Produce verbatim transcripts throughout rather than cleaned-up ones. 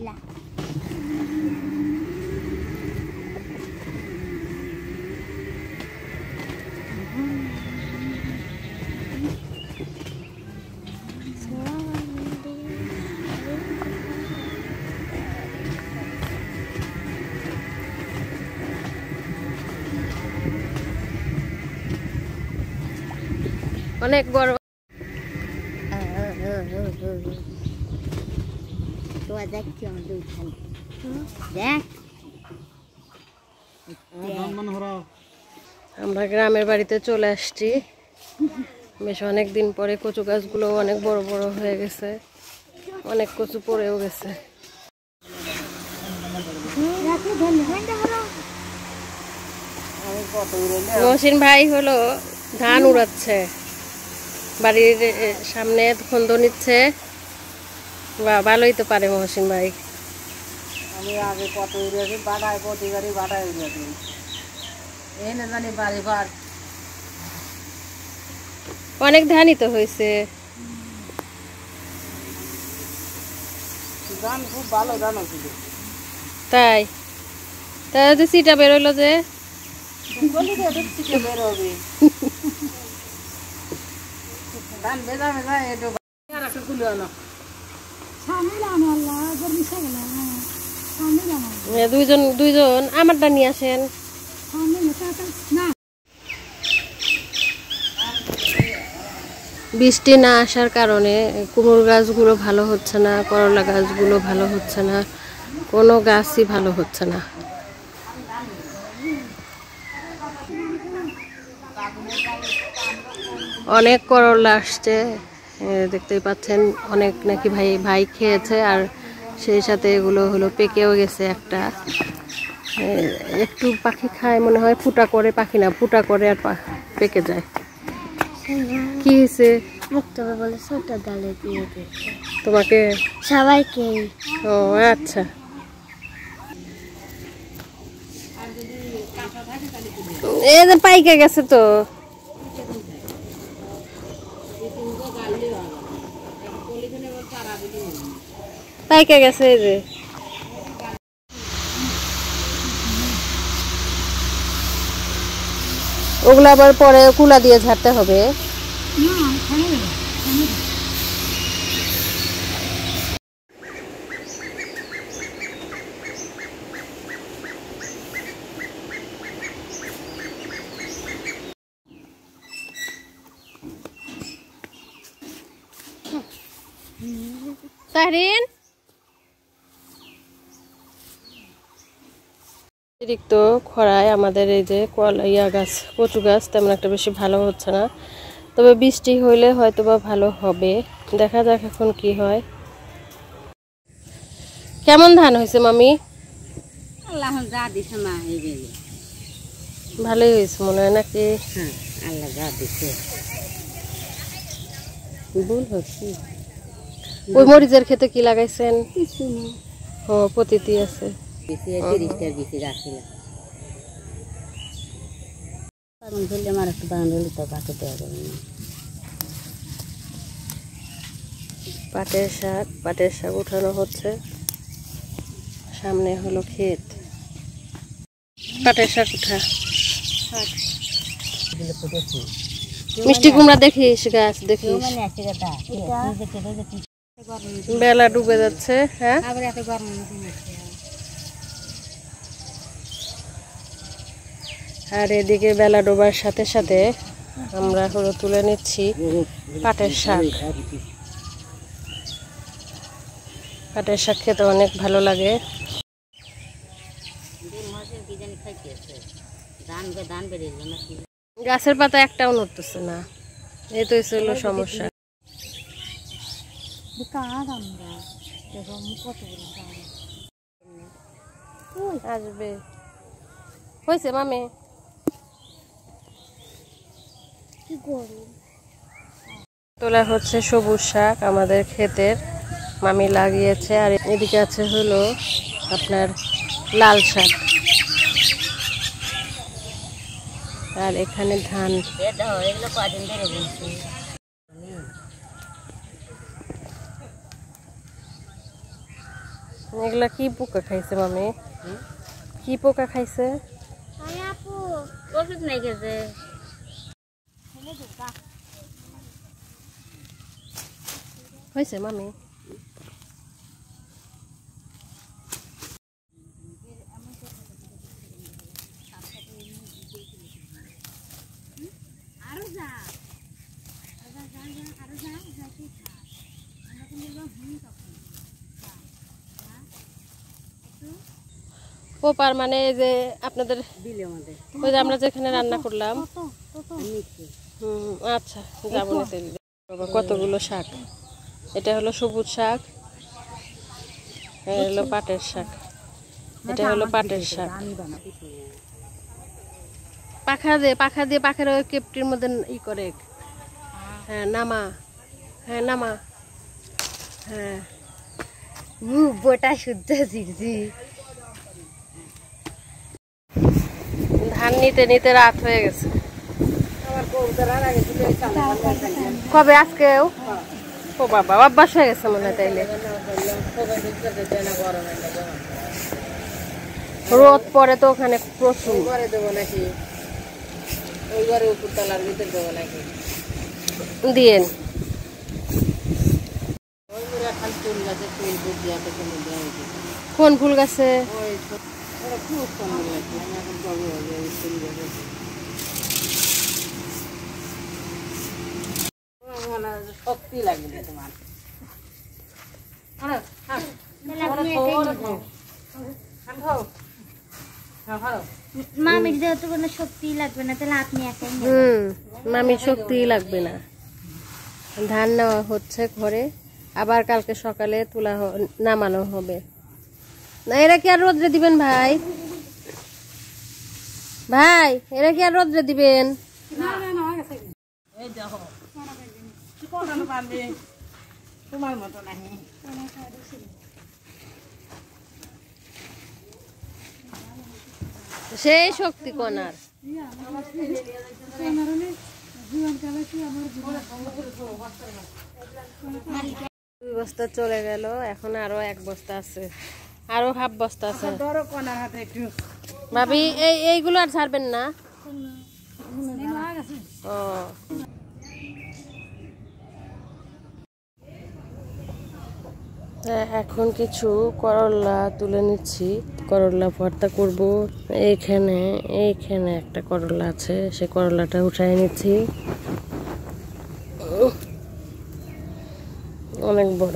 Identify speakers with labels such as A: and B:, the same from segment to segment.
A: লা
B: অনেক বড়
A: দেখ দেখ
B: আমরা গ্রামের বাড়িতে চলে আসছি বেশ অনেক দিন পরে কচু গাছগুলো অনেক বড় বড় হয়ে গেছে অনেক কচু পড়েও গেছে মহসিন ভাই হলো ধান উড়াচ্ছে বাড়ির সামনে খন্দ নিচ্ছে বা ভালোই তো পারে মহসিন ভাই
C: আমি আগে কত উড়িয়েছি বাড়ায় প্রতিবারই বাড়ায় উড়িয়েছি এই না জানি বাড়ি বার
B: অনেক ধানই তো হয়েছে
C: ধান খুব ভালো ধান ছিল
B: তাই তাই যে সিটা বেরোলো যে
C: বেরোবে ধান ভেজা ভেজা একটু খুলে আনো
B: দুইজন দুইজন আমারটা নিয়ে আসেন বৃষ্টি না আসার কারণে কুমড়ো গাছগুলো ভালো হচ্ছে না করলা গাছগুলো ভালো হচ্ছে না কোনো গাছই ভালো হচ্ছে না অনেক করলা আসছে দেখতেই পাচ্ছেন অনেক নাকি ভাই ভাই খেয়েছে আর সেই সাথে এগুলো হলো পেকেও গেছে একটা একটু পাখি খায় মনে হয় ফুটা করে পাখি না ফুটা করে আর পেকে যায় কি হয়েছে
A: বলে ছোট ডালে দিয়ে
B: তোমাকে
A: সবাইকে
B: ও আচ্ছা এই যে পাইকে গেছে তো পাইকে গেছে এই যে ওগুলো আবার পরে কুলা দিয়ে ঝাড়তে হবে তাহরিন অতিরিক্ত খরায় আমাদের এই যে কলা ইয়া গাছ কচু গাছ তেমন একটা বেশি ভালো হচ্ছে না তবে বৃষ্টি হইলে হয়তো বা ভালো হবে দেখা যাক এখন কি হয় কেমন ধান হয়েছে মামি
C: আল্লাহ যা দিছে না হয়ে
B: ভালোই হয়েছে মনে হয় নাকি
C: হ্যাঁ আল্লাহ যা দিছে
B: ভুল হচ্ছে ওই মরিচের ক্ষেতে কি লাগাইছেন
A: কিছু না
B: ও পতিতি আছে
C: তিরিশটার বেশি রাখিলাম বাগান ফেললে আমার একটু বাগান হলে তো গাছে দেওয়া যাবে না
B: পাটের শাক পাটের শাক উঠানো হচ্ছে সামনে হলো ক্ষেত পাটের শাক উঠা মিষ্টি কুমড়া দেখিস গাছ দেখিস বেলা ডুবে যাচ্ছে হ্যাঁ আর এদিকে বেলা ডোবার সাথে সাথে আমরা হলো তুলে নিচ্ছি পাটের শাক পাটের শাক খেতে অনেক ভালো লাগে গাছের পাতা একটাও নড়তেছে না এই তো হলো সমস্যা আসবে হয়েছে মামি তোলা হচ্ছে সবুজ শাক আমাদের ক্ষেতের মামি লাগিয়েছে আর এদিকে আছে হলো আপনার লাল শাক আর এখানে ধান এগুলা কি পোকা খাইছে মামি? কি পোকা খাইছে?
A: আপু ওষুধ নাই গেছে
B: হয়েছে মামি? পোপার মানে এই যে আপনাদের ওই যে আমরা যেখানে রান্না করলাম। হুম আচ্ছা যাবো না তেল। বাবা কতগুলো শাক, এটা হলো সবুজ শাক, এটা হলো পাটের শাক, এটা হলো পাটের শাক। পাখা দিয়ে পাখা দিয়ে পাখার ওই কেপটির মধ্যে ই করে, হ্যাঁ নামা, হ্যাঁ নামা, হ্যাঁ
A: বোটা শুদ্ধ জিরজি
B: ধান নিতে নিতে রাত হয়ে গেছে। কবে আজকেও? ও বাবা অভ্যাস হয়ে গেছে মনে হয় তাইলে। রোদ পরে তো ওখানে প্রচুর। দিয়েন কোন ফুল গাছে?
C: শক্তি লাগবে তোমার।
A: মামির যেহেতু কোনো শক্তি লাগবে না তাহলে আপনি একাই নেবেন।
B: হুম মামির শক্তি লাগবে না। ধান নেওয়া হচ্ছে ঘরে, আবার কালকে সকালে তোলা নামানো হবে। না এরা কি আর রোদ্রে দিবেন ভাই? ভাই এরা কি আর রোদ্রে দিবেন?
C: তোমার মতো নাহি
B: সেই শক্তি কোনার। দুই বস্তা চলে গেল, এখন আরো এক বস্তা আছে, আরো হাফ বস্তা আছে। ভাবি এই এইগুলো আর ছাড়বেন না? ও এখন কিছু করলা তুলে নিচ্ছি, করলা ভর্তা করব। এইখানে এইখানে একটা করলা আছে, সে করলাটা উঠাই নিচ্ছি, অনেক বড়।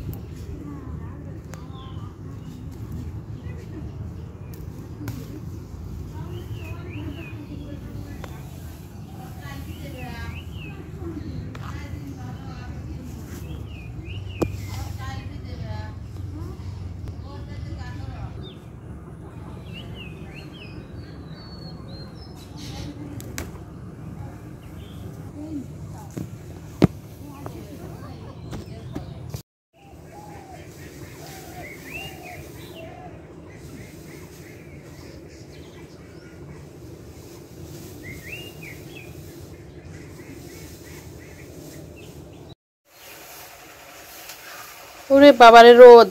B: ওরে বাবারে রোদ।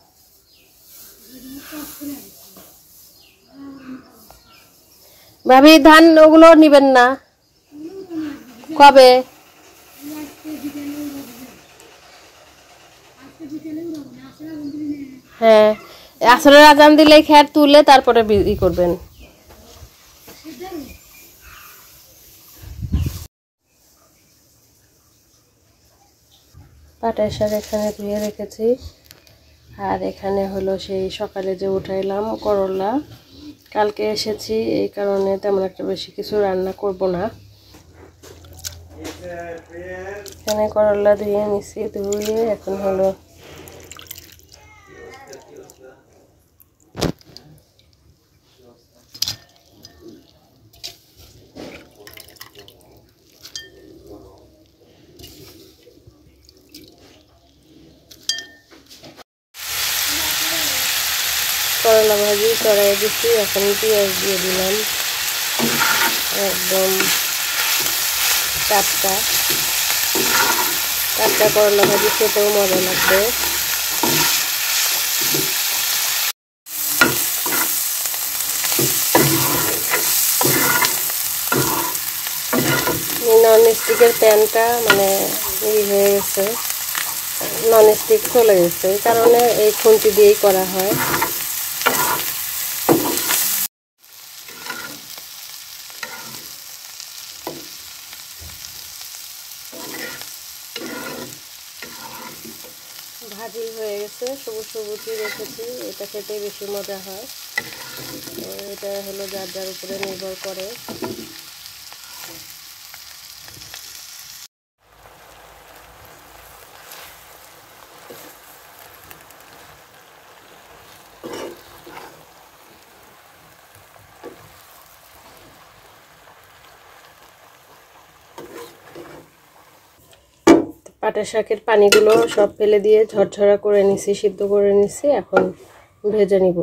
B: ভাবি ধান ওগুলো নিবেন না? কবে? হ্যাঁ আসলে আজান দিলে খের তুলে তারপরে ই করবেন। পাটের শাক এখানে ধুয়ে রেখেছি, আর এখানে হলো সেই সকালে যে উঠাইলাম করলা, কালকে এসেছি এই কারণে তেমন একটা বেশি কিছু রান্না করব না। এখানে করলা ধুয়ে নিছি, ধুয়ে এখন হলো করলা ভাজি কড়াই দিচ্ছি, এখন পেঁয়াজ দিয়ে দিলাম, একদম টাটকা টাটকা করলা ভাজি খেতেও মজা লাগবে। ননস্টিকের প্যানটা মানে ই হয়ে গেছে, ননস্টিক চলে গেছে, এই কারণে এই খুন্তি দিয়েই করা হয়। ভাজি হয়ে গেছে, সবুজ সবুজই রেখেছি, এটা খেতে বেশি মজা হয়। তো এটা হলো যার যার উপরে নির্ভর করে। পাটের শাকের পানিগুলো সব ফেলে দিয়ে ঝরঝরা করে নিছি, সিদ্ধ করে নিছি, এখন ভেজে নিব।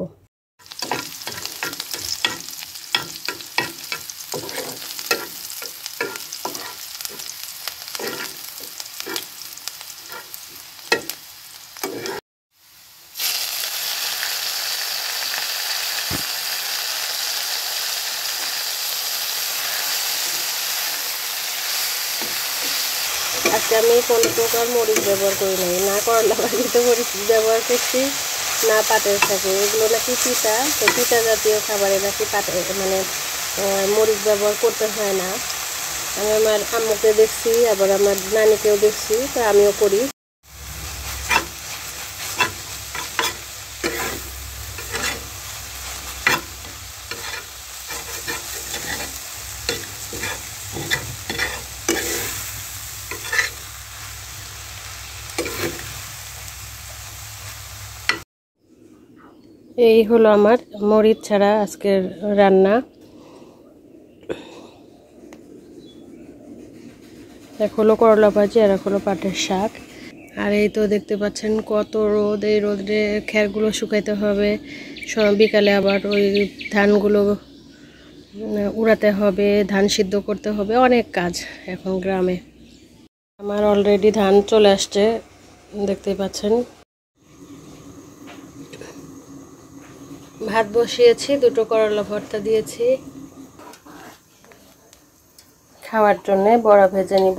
B: আজকে আমি কোনো প্রকার মরিচ ব্যবহার করি নাই, না করলা ভাজিতে মরিচ ব্যবহার করছি, না পাটের শাকে। এগুলো নাকি তিতা, তো তিতা জাতীয় খাবারে নাকি পাটে মানে মরিচ ব্যবহার করতে হয় না। আমি আমার আম্মুকে দেখছি, আবার আমার নানিকেও দেখছি, তো আমিও করি। এই হলো আমার মরিচ ছাড়া আজকের রান্না। এক হলো করলা ভাজি আর এক হলো পাটের শাক। আর এই তো দেখতে পাচ্ছেন কত রোদ, এই রোদে খেরগুলো শুকাইতে হবে, বিকালে আবার ওই ধানগুলো উড়াতে হবে, ধান সিদ্ধ করতে হবে, অনেক কাজ এখন গ্রামে। আমার অলরেডি ধান চলে আসছে, দেখতেই পাচ্ছেন। ভাত বসিয়েছি, দুটো করলা ভর্তা দিয়েছি, খাওয়ার জন্য বড়া ভেজে নিব।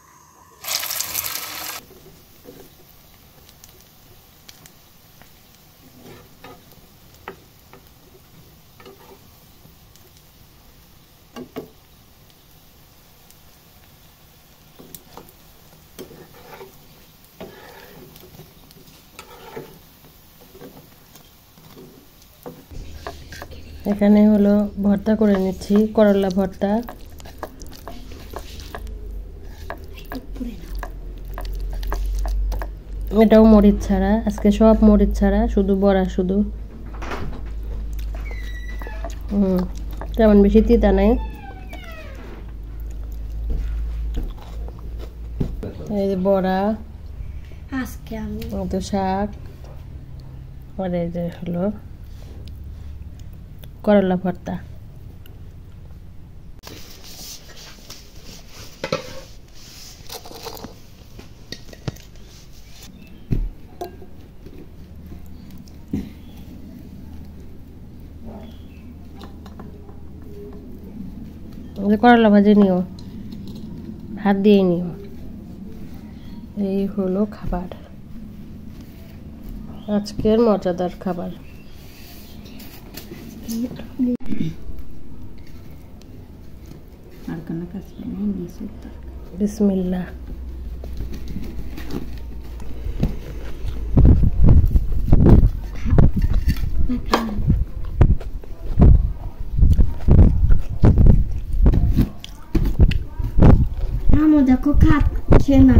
B: এখানে হলো ভর্তা করে নিচ্ছি, করলা ভর্তা। এটাও মরিচ ছাড়া, আজকে সব মরিচ ছাড়া, শুধু বড়া শুধু। হুম তেমন বেশি তিতা নাই। এই যে বড়া,
A: আজকে আমি
B: তো শাক, আর এই যে হলো করলা ভর্তা। করলা ভাজি নিও, হাত দিয়ে নিও। এই হলো খাবার, আজকের মজাদার খাবার। বিসমিল্লাহ।
A: আমু দেখো খাচ্ছে না।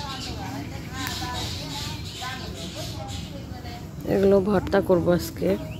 B: এগুলো ভর্তা করবো আজকে।